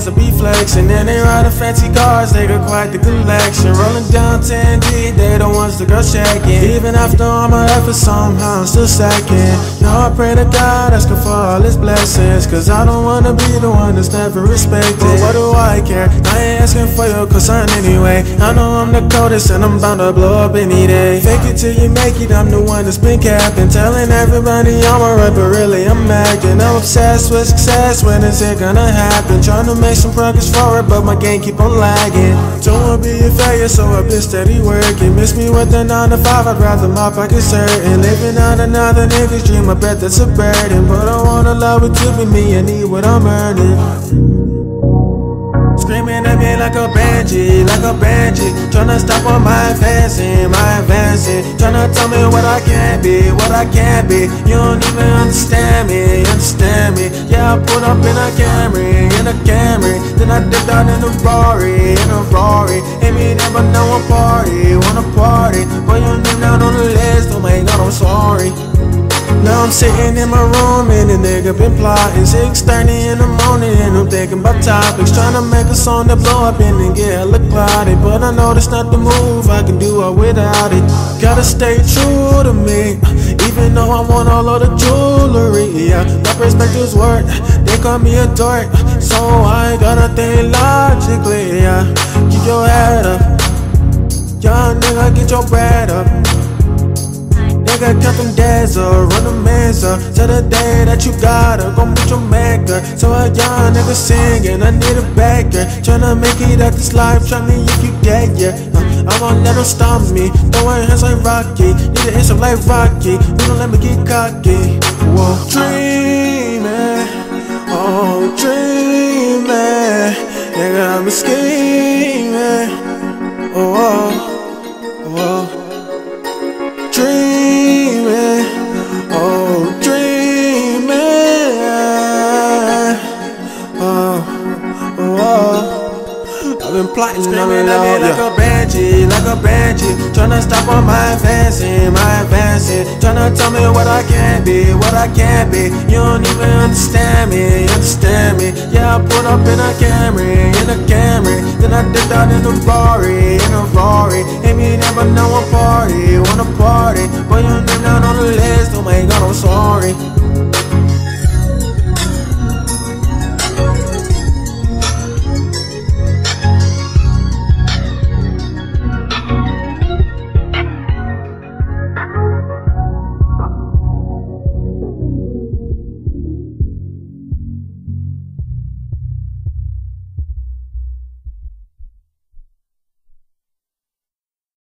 to be flexing. And they riding fancy cars, they got quite the collection. Rolling down 10D, they the ones that go checking. Even after all my efforts, somehow I'm still second. Now I pray to God, asking for all his blessings, cause I don't wanna be the one that's never respected. But what do I care? I ain't asking for your concern anyway. I know I'm the coldest and I'm bound to blow up any day. Fake it till you make it, I'm the one that's been capping, telling everybody I'm alright, but really I'm acting. I'm obsessed with success, when is it gonna happen? Trying to make some progress for it, but my game keep on lagging. Don't wanna be a failure, so I've been steady working. Miss me with the 9 to 5, I'd rather my pockets hurting. Living out another nigga's dream, I bet that's a burden. But I wanna love it to be me, I need what I'm earning. Screaming at me like a banshee, tryna stop all my advancing, tryna tell me what I can't be, You don't even understand me, Yeah, I put up in a Camry, then I dipped out in a Rari, Ain't me never know a party, wanna party, but your name not on the list, oh my God, I'm sorry. Now I'm sitting in my room and the nigga been plotting 6:30 in the morning and I'm thinking about topics, trying to make a song that blow up and then get hella clouded. But I know that's not the move, I can do it without it. Gotta stay true to me, even though I want all of the jewelry. Yeah, my perspectives work, they call me a dork, so I ain't gotta think logically. Yeah, keep your head up, young nigga, get your bread up. Nigga, come from desert, run the mesa. Till the day that you gotta go meet your maker. So a young nigga singing, I need a backer. Tryna make it out this life, tryna if you get yeah. I won't let them stop me, throwing hands like Rocky. Need to answer like Rocky, you don't let me get cocky. Whoa, dreaming, oh dreaming. Nigga, I'm scheming, oh, oh, oh. Dreaming, oh dreaming, oh, oh. I've been plotting, screaming at me like a banshee, tryna stop all my advancing, tryna tell me what I can't be, You don't even understand me, Yeah, I put up in a Camry, then I dipped out in a Rari, Ain't me never know a party, wanna party, but your name not on the list, oh my God, I'm sorry.